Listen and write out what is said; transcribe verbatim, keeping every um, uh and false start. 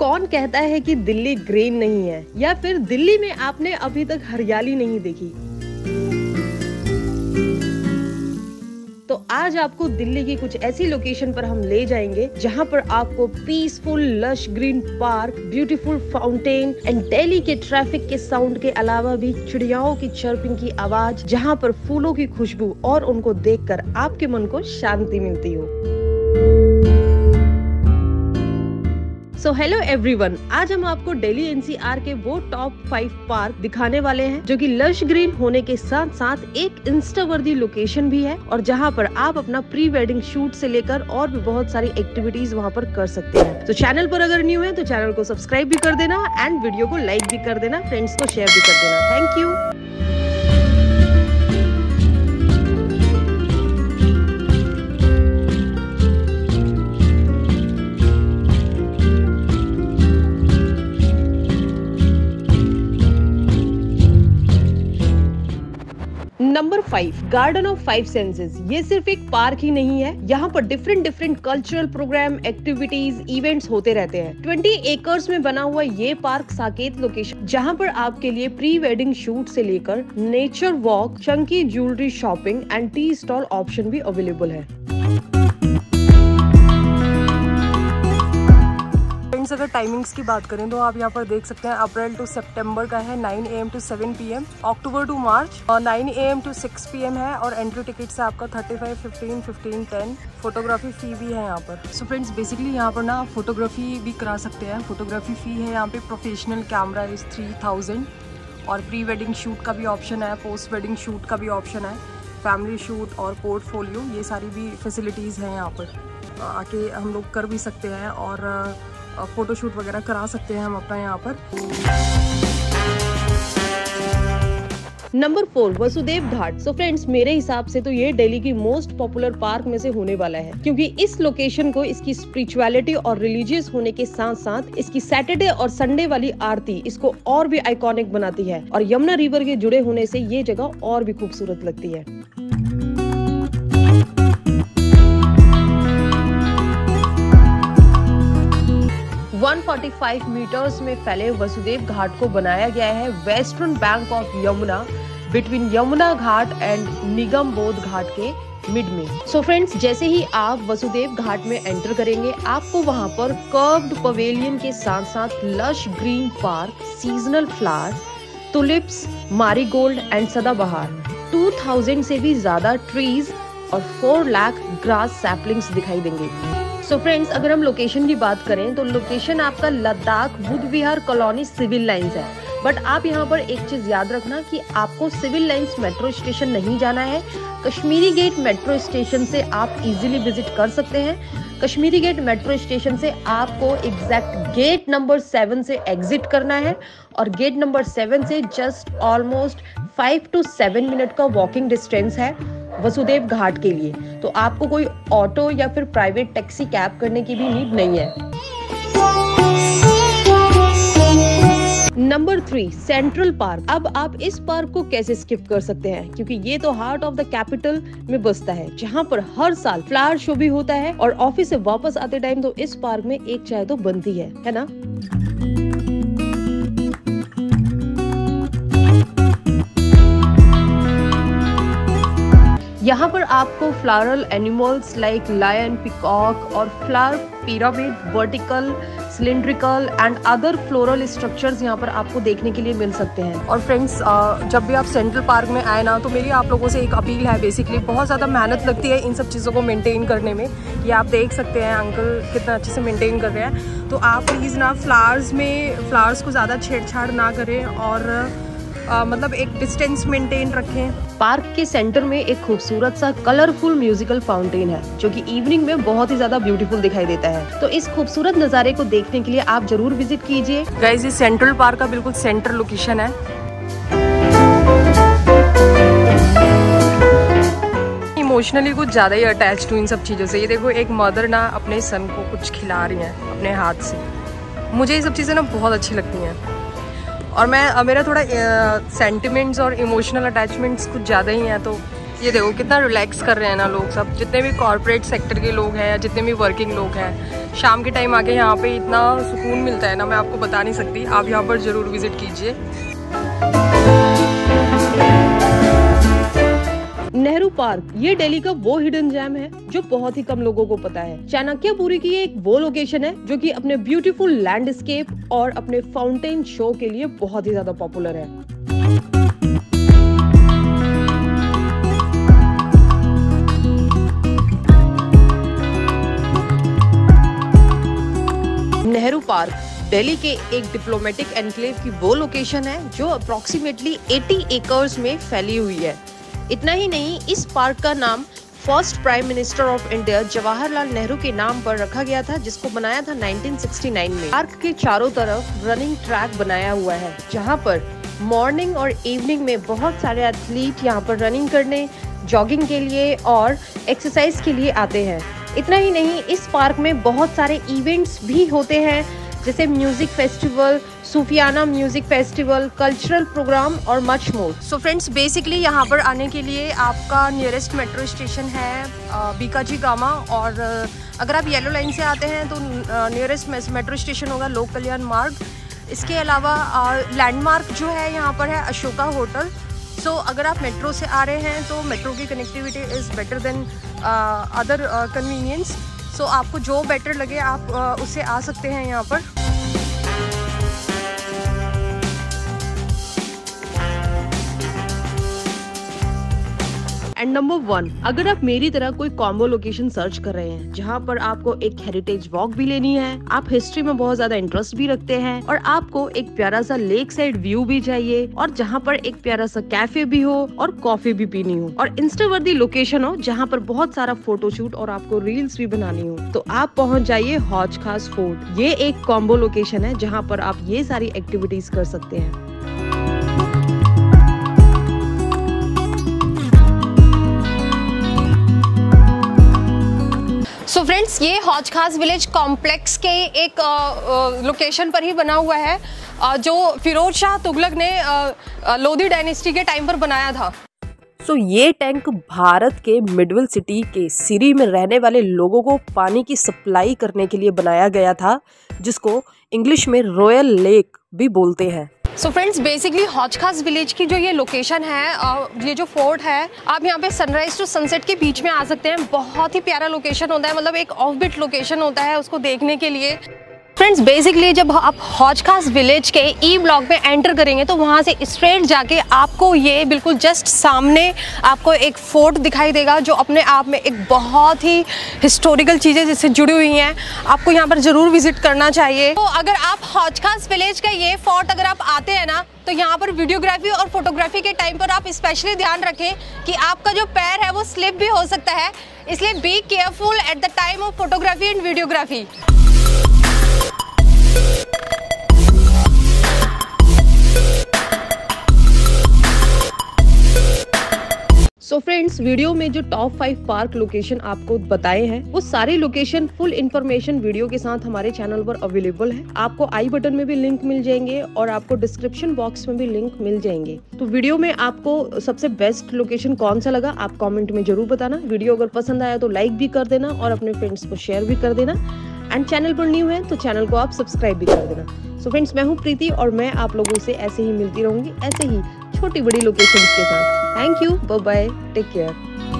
कौन कहता है कि दिल्ली ग्रीन नहीं है, या फिर दिल्ली में आपने अभी तक हरियाली नहीं देखी। तो आज आपको दिल्ली की कुछ ऐसी लोकेशन पर हम ले जाएंगे जहां पर आपको peaceful lush green park, beautiful fountain and Delhi के ट्रैफिक के साउंड के अलावा भी चिड़ियाओं की चर्पिंग की आवाज, जहां पर फूलों की खुशबू और उनको देखकर आपके मन को शांति मिलती हो। सो हेलो एवरीवन, आज हम आपको दिल्ली एनसीआर के वो टॉप फाइव पार्क दिखाने वाले हैं जो कि लश ग्रीन होने के साथ साथ एक इंस्टा वर्दी लोकेशन भी है, और जहां पर आप अपना प्री वेडिंग शूट से लेकर और भी बहुत सारी एक्टिविटीज वहां पर कर सकते हैं। तो चैनल पर अगर न्यू है तो चैनल को सब्सक्राइब भी कर देना एंड वीडियो को लाइक भी कर देना, फ्रेंड्स को शेयर भी कर देना। Thank you. Number five, garden of five senses. ये सिर्फ एक पार्क ही नहीं है, यहाँ पर different different cultural programme, activities, events होते रहते हैं। बीस एकर्स में बना हुआ ये पार्क साकेत लोकेशन, जहाँ पर आपके लिए प्री वेडिंग शूट से लेकर nature walk, chunky jewellery shopping and tea stall option भी अवेलेबल है। अगर टाइमिंग्स की बात करें तो आप यहाँ पर देख सकते हैं अप्रैल टू सितंबर का है nine A M to seven P M, October to March और nine A M to six P M है, और एंट्री टिकट से आपका thirty five, fifteen, fifteen, ten. Photography fee भी है यहाँ पर। सो फ्रेंड्स, बेसिकली यहाँ पर ना फोटोग्राफी भी करा सकते हैं। फोटोग्राफी फी है यहाँ पे, professional camera is three thousand, और प्री वेडिंग शूट का भी ऑप्शन है, पोस्ट वेडिंग शूट का भी ऑप्शन है, फैमिली शूट और पोर्टफोलियो, ये सारी भी फैसिलिटीज़ हैं यहाँ पर। आके हम लोग कर भी सकते हैं और फोटोशूट वगैरह करा सकते हैं हम अपना यहाँ पर। Number four, Vasudev Ghat. So friends, मेरे हिसाब से तो ये दिल्ली की मोस्ट पॉपुलर पार्क में से होने वाला है, क्योंकि इस लोकेशन को इसकी स्पिरिचुअलिटी और रिलीजियस होने के साथ साथ इसकी सैटरडे और संडे वाली आरती इसको और भी आइकॉनिक बनाती है, और यमुना रिवर के जुड़े होने से ये जगह और भी खूबसूरत लगती है। एक सौ पैंतालीस मीटर्स में फैले वसुदेव घाट को बनाया गया है western bank of Yamuna, between Yamuna Ghat and Nigam Bodh Ghat के मिड में। सो फ्रेंड्स, जैसे ही आप वसुदेव घाट में एंटर करेंगे, आपको वहां पर कर्व्ड पवेलियन के साथ साथ lush green park, seasonal flower, tulips, marigold and सदाबहार, दो हज़ार से भी ज्यादा ट्रीज और चार लाख ग्रास सैपलिंग्स दिखाई देंगे। सो so फ्रेंड्स, अगर हम लोकेशन की बात करें तो लोकेशन आपका Ladakh Buddha Vihar colony civil lines है, बट आप यहाँ पर एक चीज याद रखना कि आपको सिविल लाइंस मेट्रो स्टेशन नहीं जाना है। कश्मीरी गेट मेट्रो स्टेशन से आप इजीली विजिट कर सकते हैं। कश्मीरी गेट मेट्रो स्टेशन से आपको एग्जैक्ट गेट नंबर सेवन से एग्जिट करना है, और गेट नंबर सेवन से just almost five to seven minute का वॉकिंग डिस्टेंस है वसुदेव घाट के लिए। तो आपको कोई ऑटो या फिर प्राइवेट टैक्सी कैब करने की भी नीड नहीं है। Number three, central park. अब आप इस पार्क को कैसे स्किप कर सकते हैं, क्योंकि ये तो हार्ट ऑफ द कैपिटल में बसता है, जहाँ पर हर साल फ्लावर शो भी होता है, और ऑफिस से वापस आते टाइम तो इस पार्क में एक चाय तो बनती है, है ना। यहाँ पर आपको floral animals like lion, peacock और flower pyramid, vertical, cylindrical and other floral structures यहाँ पर आपको देखने के लिए मिल सकते हैं। और फ्रेंड्स, जब भी आप सेंट्रल पार्क में आए ना, तो मेरी आप लोगों से एक अपील है। बेसिकली बहुत ज़्यादा मेहनत लगती है इन सब चीज़ों को मेंटेन करने में। ये आप देख सकते हैं अंकल कितना अच्छे से मेंटेन कर रहे हैं। तो आप प्लीज़ ना फ्लावर्स में फ्लावर्स को ज़्यादा छेड़छाड़ ना करें, और आ, मतलब एक डिस्टेंस मेंटेन रखें। पार्क के सेंटर में एक खूबसूरत सा कलरफुल म्यूजिकल फाउंटेन है, जो कि इवनिंग में बहुत ही ज्यादा ब्यूटीफुल दिखाई देता है। तो इस खूबसूरत नजारे को देखने के लिए आप जरूर विजिट कीजिए। गाइस, ये सेंट्रल पार्क का बिल्कुल सेंटर लोकेशन है। इमोशनली कुछ ज्यादा ही अटैच हूँ इन सब चीजों से। ये देखो, एक मदर ना अपने सन को कुछ खिला रही है अपने हाथ से। मुझे ये सब चीजें ना बहुत अच्छी लगती हैं, और मैं मेरा थोड़ा सेंटिमेंट्स और इमोशनल अटैचमेंट्स कुछ ज़्यादा ही हैं, तो ये देखो कितना रिलैक्स कर रहे हैं ना लोग सब, जितने भी कॉर्पोरेट सेक्टर के लोग हैं या जितने भी वर्किंग लोग हैं, शाम के टाइम आके यहाँ पे इतना सुकून मिलता है ना, मैं आपको बता नहीं सकती। आप यहाँ पर ज़रूर विजिट कीजिए। नेहरू पार्क ये दिल्ली का वो हिडन जेम है जो बहुत ही कम लोगों को पता है। चाणक्यपुरी की एक वो लोकेशन है जो कि अपने ब्यूटीफुल लैंडस्केप और अपने फाउंटेन शो के लिए बहुत ही ज्यादा पॉपुलर है। नेहरू पार्क दिल्ली के एक डिप्लोमेटिक एनक्लेव की वो लोकेशन है जो अप्रोक्सीमेटली अस्सी एकर्स में फैली हुई है। इतना ही नहीं, इस पार्क का नाम first prime minister of India Jawaharlal Nehru के नाम पर रखा गया था, जिसको बनाया था नाइनटीन सिक्सटी नाइन में। पार्क के चारों तरफ रनिंग ट्रैक बनाया हुआ है, जहां पर मॉर्निंग और इवनिंग में बहुत सारे एथलीट यहां पर रनिंग करने, जॉगिंग के लिए और एक्सरसाइज के लिए आते हैं। इतना ही नहीं, इस पार्क में बहुत सारे इवेंट्स भी होते हैं, जैसे म्यूजिक फेस्टिवल, सूफियाना म्यूजिक फेस्टिवल, कल्चरल प्रोग्राम और much more. So friends, basically यहाँ पर आने के लिए आपका नियरेस्ट मेट्रो स्टेशन है बीकाजी गामा, और अगर आप येलो लाइन से आते हैं तो नियरेस्ट मेट्रो स्टेशन होगा लोक कल्याण मार्ग। इसके अलावा लैंडमार्क जो है यहाँ पर है अशोका होटल। सो so, अगर आप मेट्रो से आ रहे हैं तो मेट्रो की connectivity is better than other convenience. So आपको जो बेटर लगे आप uh, उससे आ सकते हैं यहाँ पर। एंड नंबर वन, अगर आप मेरी तरह कोई कॉम्बो लोकेशन सर्च कर रहे हैं जहां पर आपको एक हेरिटेज वॉक भी लेनी है, आप हिस्ट्री में बहुत ज्यादा इंटरेस्ट भी रखते हैं और आपको एक प्यारा सा लेक साइड व्यू भी चाहिए और जहां पर एक प्यारा सा कैफे भी हो और कॉफी भी पीनी हो और इंस्टा वर्दी लोकेशन हो जहां पर बहुत सारा फोटोशूट और आपको रील्स भी बनानी हो, तो आप पहुंच जाइए हौज खास फोर्ट। ये एक कॉम्बो लोकेशन है जहाँ पर आप ये सारी एक्टिविटीज कर सकते हैं। सो so फ्रेंड्स, ये हौज खास विलेज कॉम्प्लेक्स के एक लोकेशन पर ही बना हुआ है, आ, जो फिरोज शाह तुगलक ने आ, लोधी डायनेस्टी के टाइम पर बनाया था। सो so, ये टैंक भारत के मिडविल सिटी के सिरी में रहने वाले लोगों को पानी की सप्लाई करने के लिए बनाया गया था, जिसको इंग्लिश में रॉयल लेक भी बोलते हैं। सो फ्रेंड्स, बेसिकली हौज खास विलेज की जो ये लोकेशन है, ये जो फोर्ट है, आप यहाँ पे सनराइज टू सनसेट के बीच में आ सकते हैं। बहुत ही प्यारा लोकेशन होता है, मतलब एक ऑफ बीट लोकेशन होता है उसको देखने के लिए। फ्रेंड्स, बेसिकली जब आप हौज खास विलेज के ई ब्लॉक में एंटर करेंगे तो वहाँ से स्ट्रेट जाके आपको ये बिल्कुल जस्ट सामने आपको एक फोर्ट दिखाई देगा, जो अपने आप में एक बहुत ही हिस्टोरिकल चीज़ें जिससे जुड़ी हुई हैं। आपको यहाँ पर ज़रूर विजिट करना चाहिए। तो अगर आप हौज खास विलेज का ये फोर्ट अगर आप आते हैं ना, तो यहाँ पर वीडियोग्राफी और फोटोग्राफी के टाइम पर आप स्पेशली ध्यान रखें कि आपका जो पैर है वो स्लिप भी हो सकता है, इसलिए be careful at the time of photography and videography. So friends, video में जो टॉप फाइव पार्क लोकेशन आपको बताए हैं, वो सारी लोकेशन फुल इन्फॉर्मेशन वीडियो के साथ हमारे चैनल पर अवेलेबल है। आपको आई बटन में भी लिंक मिल जाएंगे और आपको डिस्क्रिप्शन बॉक्स में भी लिंक मिल जाएंगे। तो वीडियो में आपको सबसे बेस्ट लोकेशन कौन सा लगा आप कमेंट में जरूर बताना। वीडियो अगर पसंद आया तो लाइक भी कर देना और अपने फ्रेंड्स को शेयर भी कर देना। एंड चैनल पर न्यू है तो चैनल को आप सब्सक्राइब भी कर देना। सो फ्रेंड्स, मैं हूँ प्रीति और मैं आप लोगों से ऐसे ही मिलती रहूंगी, ऐसे ही छोटी बड़ी लोकेशंस के साथ। Thank you, bye bye, take care.